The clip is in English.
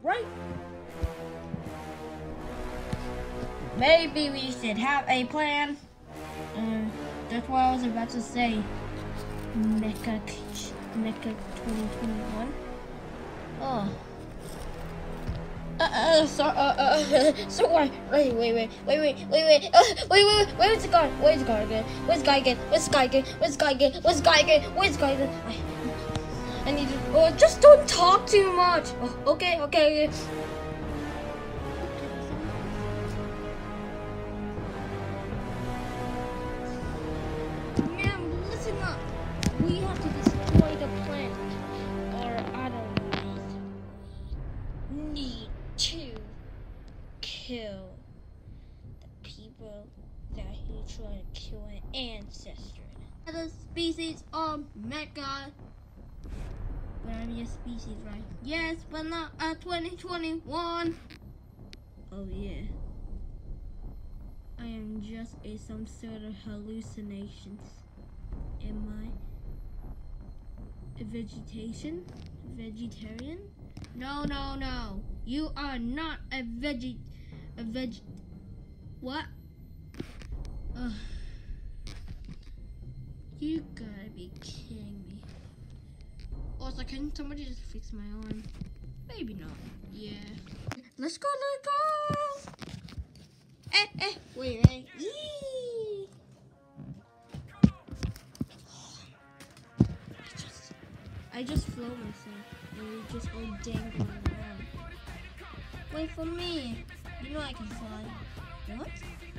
right? Maybe we should have a plan. That's what I was about to say. Mecha 2021. Oh. Sorry. Wait. Where's the guy? Where's the guy again? I need to. Oh, just don't talk too much. Oh, okay. Man, listen up. We have to destroy the plant, or I don't need to kill the people that he tried to kill an ancestor. The species of mecha. But I'm a species, right? Yes, but not 2021. Oh yeah. I am just some sort of hallucinations. Am I a vegetarian? No. You are not a what? You gotta be kidding me. Also, can somebody just fix my arm? Maybe not. Yeah. Let's go. Wait. Yee! I just flow myself. And we just all dangling around. Wait for me. You know I can fly. What?